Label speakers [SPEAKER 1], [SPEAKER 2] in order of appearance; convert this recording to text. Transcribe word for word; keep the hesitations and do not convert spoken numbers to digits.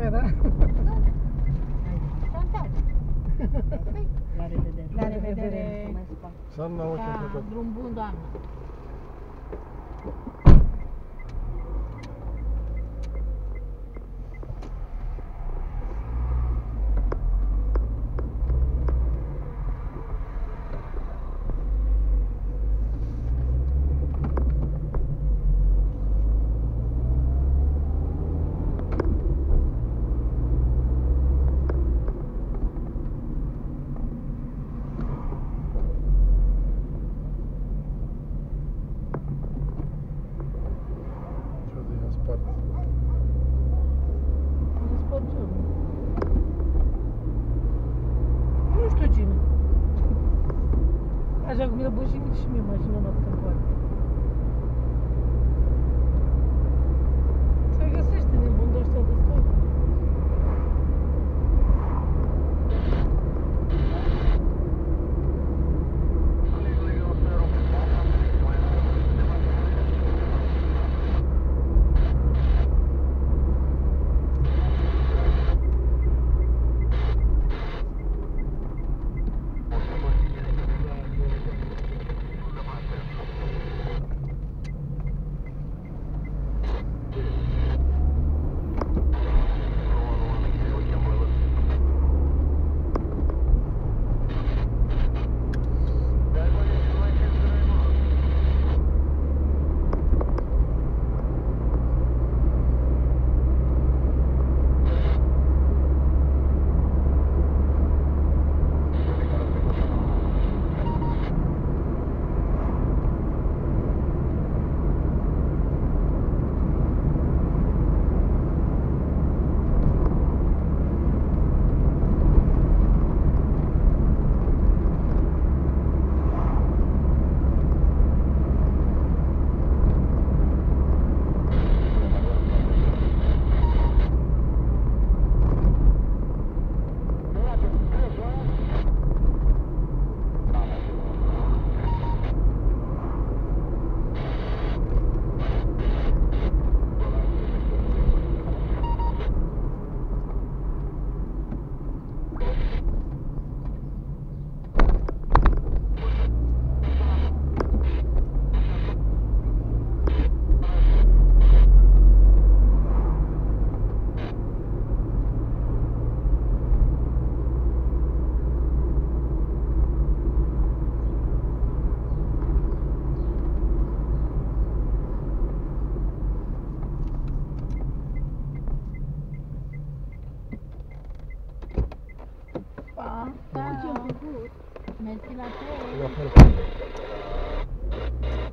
[SPEAKER 1] da?
[SPEAKER 2] Fantastic. La revedere.
[SPEAKER 3] La revedere.
[SPEAKER 2] Mulțumesc, pa.
[SPEAKER 4] Să am la ochi
[SPEAKER 2] Da,
[SPEAKER 4] plecat.
[SPEAKER 2] drum bun, doamnă.
[SPEAKER 4] Ce de i-a spart.
[SPEAKER 2] Nu spun ce.
[SPEAKER 3] Nu știu cine. Așa cum mi-a bușit și mie mașina noapte în poartă. Se găsește nebun de ăștia de stoi.
[SPEAKER 2] Pa.
[SPEAKER 3] Da.
[SPEAKER 2] Mersi la te.
[SPEAKER 4] La fel.